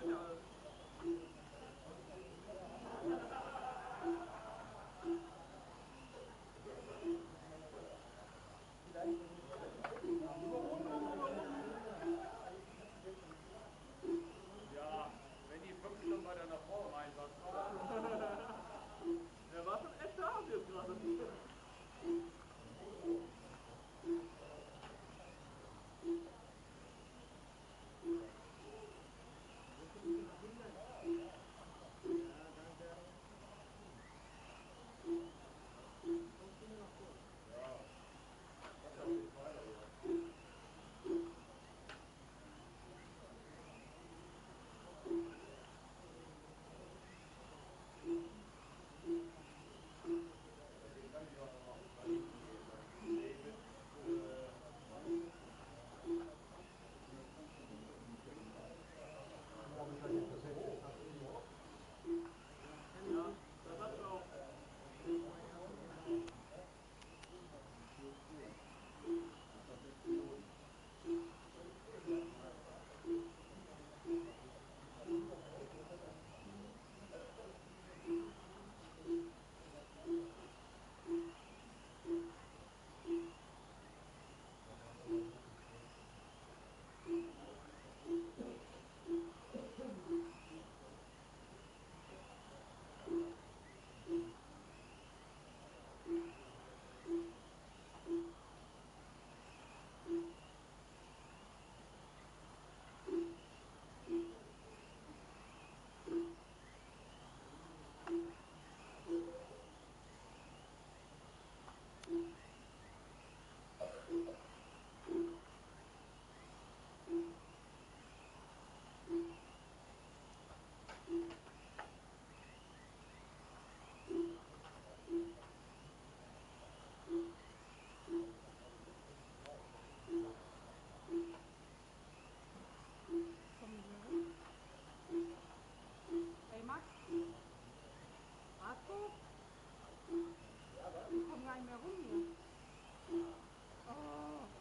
Ja. Ja, wenn die 5 Stunden bei deiner Frau im Einsatz war. Er war schon echt hart jetzt gerade. Ja, das hat er auch. Hey Max, Marco, ich komme gar nicht mehr rum hier. Oh.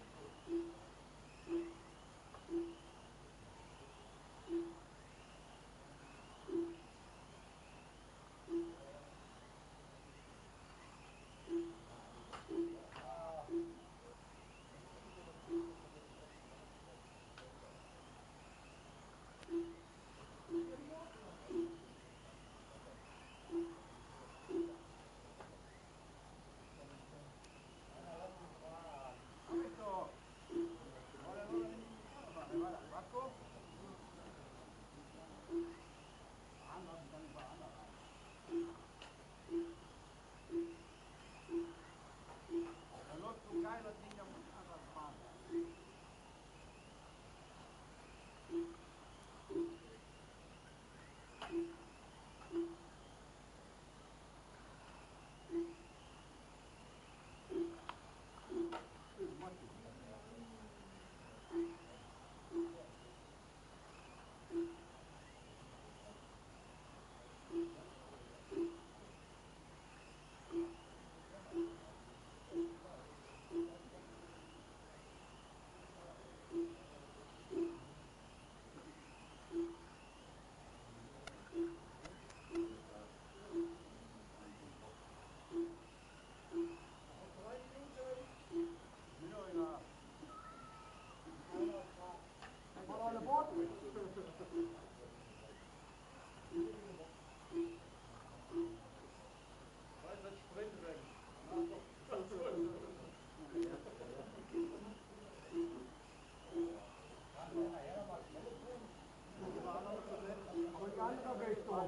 Hab ich doch. Aber der soll doch nicht die Kamera machen. Wer war das? Marco? Anlassen kann ich bei anderen rein. Da läuft so geil, das Ding, da muss ich einfach fahren. Ja. Voll alle Bord. Was ist das Sprintrennen? Aber die andere Richtung.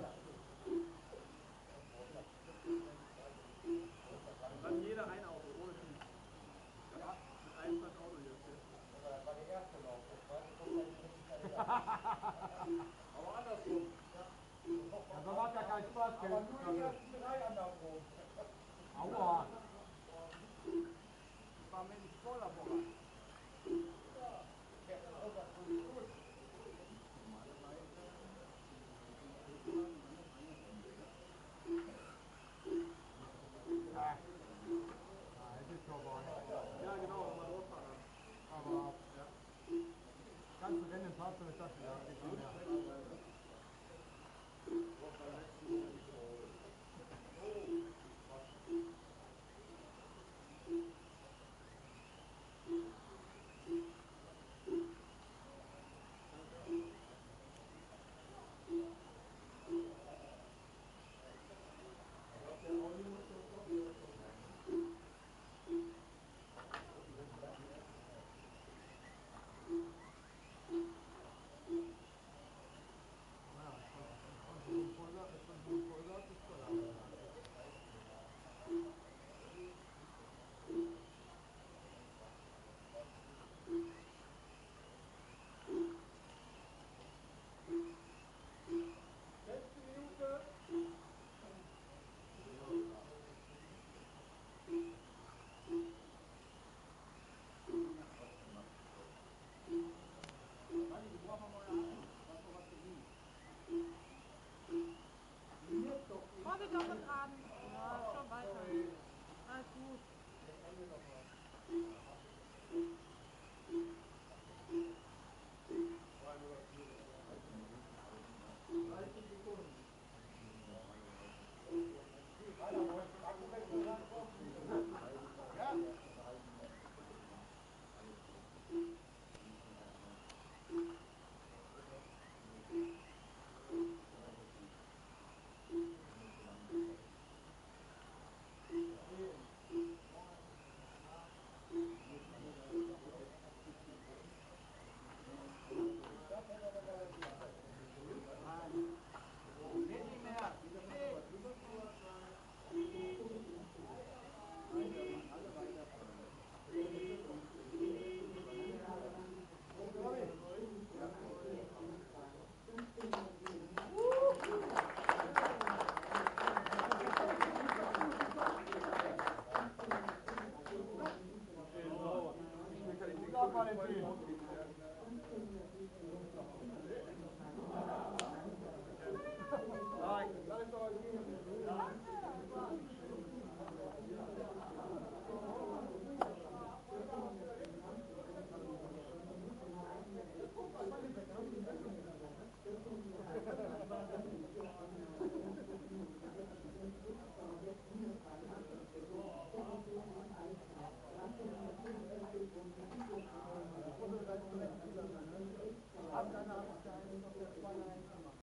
Und dann jeder ein Auto, ohne Typ. Ja, mit einem Tag Auto jetzt. Das war der erste Lauf, der zweite kommt aber andersrum. Ja, so macht ja keinen Spaß. Aber nur die ersten 3 andersrum. Aua. Ich war mit dem Spoiler voran. Ja, das ist gut. Ja, es ist vorbei. Ja, genau, mal losfahren. Aber ja. Ganze Rennen im Fahrzeug ist das ja. Valentin.